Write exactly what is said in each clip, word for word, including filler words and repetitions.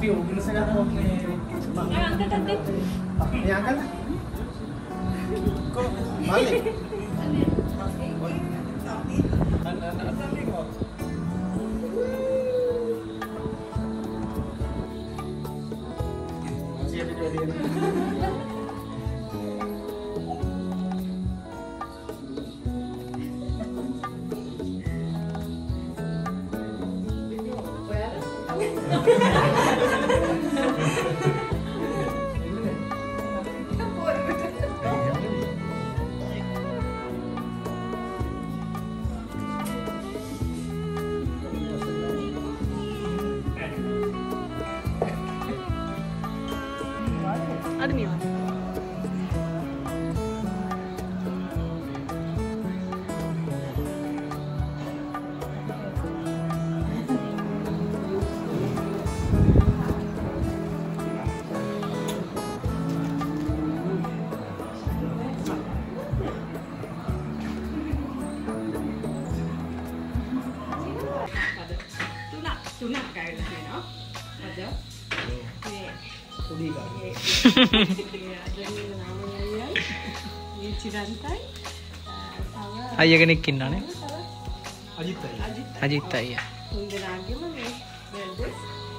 Ayo, bila saya kata ni. Yang angkat tadi. Yang angkat? Kok balik? Anak-anak tadi kok. Masih ada dua dia. Ada ni. Tuna, tuna kayak ni, no? Ada. Kudi kan? Ada ni namanya Yan. Ini Cirantai. Sama. Ayah kenek kinna ne? Ajit tadi. Ajit. Ajit ayah. Tundenagi mana? Berdes.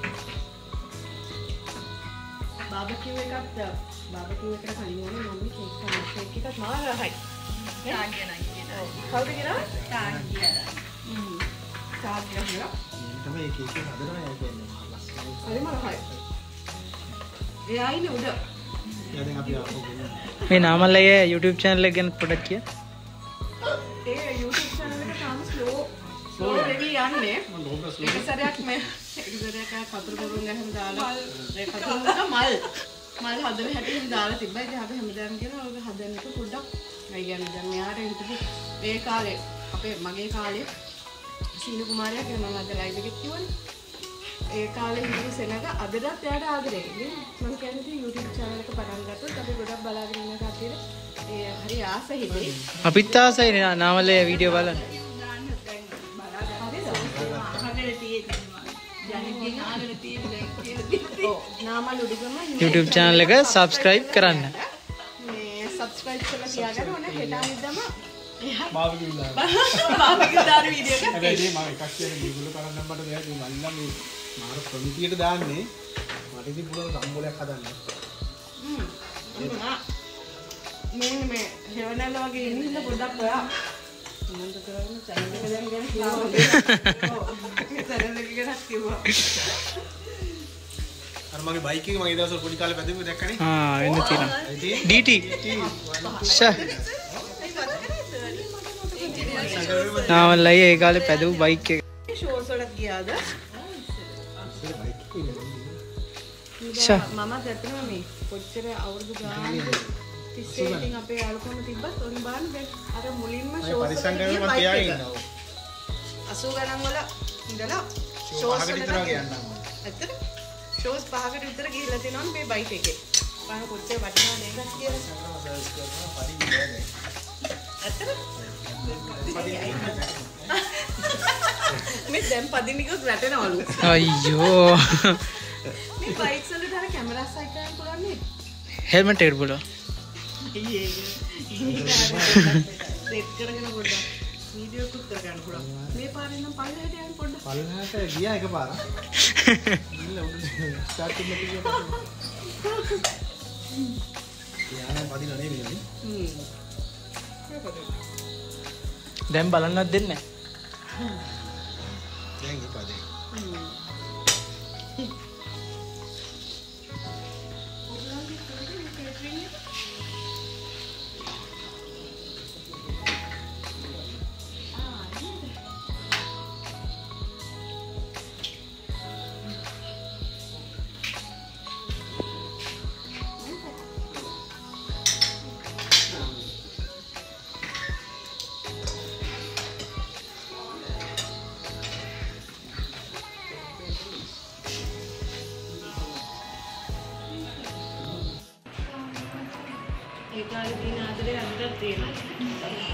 Barbecue එකත් barbecue එකට කලින් වුණේ මම්මි cake කන cake එකත් මාරහයි. තාන් කියනවා කියනවා. කවුද කියනවා? තාන් කියලා. හ්ම්. තාන් කියලා. තමයි ඒක ඒක හදනවා යා කියන්නේ. හරිම රහයි. ඒ ආයිනේ උඩ. යා දැන් අපි ආපහු ගෙනියනවා. මේ නාමල් අයියා YouTube channel එක ගැන පොඩ්ඩක් කිය. ඒ YouTube channel එක තාම slow slow වෙවි යන්නේ. මම ලෝක ස්ලෝ. එක සැරයක් මේ එක සැරයක් ආ පතුරු පොරුන් ගහම දාලා ඒ පතුරු වල මල් මල් හදන හැටි එහෙම දාලා තිබ්බා. ඉතින් අපි හැමදාම කියනවා ඔය හදන්න එක පොඩ්ඩක් ඒ කියන්නේ දැන් මෙයාට හිටපු ඒ කාලේ අපේ මගේ කාලේ සීනු කුමාරයා කියන මම අද ලයිව් එකේ කිව්වනේ. ඒ කාලේ හිටපු සෙනග අදටත් එයාට ආදරේ. ඉතින් මම කියන්නේ ඉතින් YouTube channel එක පටන් ගත්තොත් අපි ගොඩක් බලාගෙන ඉන්න කට්ටියට ඒ හරි ආස හිතේ. අපිත් ආසයි නේ නාමල් අයියා වීඩියෝ බලන්න. නාමල් උඩිගම YouTube channel එක subscribe කරන්න. මේ subscribe කරලා තියාගන්න ඕනේ හෙට අනිද්දාම බාබිකියු දාන්න. බාබිකියු දාන වීඩියෝ එකක්. හැබැයි මේ මම එකක් කියන්නේ මේගොල්ලෝ කරන්න මට දෙයක් මේ මල්ලා මේ මාර ප්‍රමිතියට දාන්නේ මට ඉතින් පුළුවන් සම්බෝලයක් හදන්න. හ්ම්. මේ මේ හේවනල වගේ ඉන්න හින්දා පොඩ්ඩක් ඔයා මොන්ද කරන්නේ channel එක දැන් ගැන කිව්වා. ඔව්. channel එක ගැන කිව්වා. අර මගේ බයික් එක මම ඒ දවස්වල පොඩි කාලේ පැදුවේ දැක්කනේ. ආ වෙන්න තියෙනවා. ඉතින් D T. ෂා. නාමල් අයියා ඒ කාලේ පැදවු බයික් එක. ෂෝස් වලට ගියාද? ෂා. මම දැක්කම මේ කොච්චර අවුරුදු ගානක් තිස්සේ ඉතින් අපේ යාළුකම තිබ්බත් ඔන්න බලන්න දැන් අර මුලින්ම ෂෝස් පරිස්සම් කරගෙන මම තියාගෙන ඉන්නවා. අසූ ගණන් වල ඉඳලා ෂෝස් පහකට විතර වගේ යන්නම්. ඇත්තට ෂෝස් පහකට විතර ගිහිල්ලා තියෙනවා මේ බයික් එකේ. බලන්න කොච්චර වටිනවද මේක කියලා. සර්වස් කරනවා පරිදි නෑ. ඇත්තට මේ දැන් පදිනිකක් වැටෙනවලු. අයියෝ. මේ බයික්ස් වලට අර කැමරා සයිකල් එකක් පුළුවන් නේද? හෙල්මට් එකට බලන්න. අයියේ. සෙට් කරගෙන පොඩ්ඩක් වීඩියෝ එකක් කරගන්න පුළුවන්. මේ පාරේ නම් පල්ලෙහාට යන්න පොඩ්ඩක්. පල්ලෙහාට ගියා එකපාරක්. ඉල්ල උඩ ස්ටාර්ට් කරලා ගියා. යානම් පදින නෙමෙයි නේ. හ්ම්. දැන් බලන්නත් දෙන්නේ නැහැ. දැන් ඉපදේ. හ්ම්. ඒ කාලේ තියෙන ආදරේ අදටත් තියෙනවා.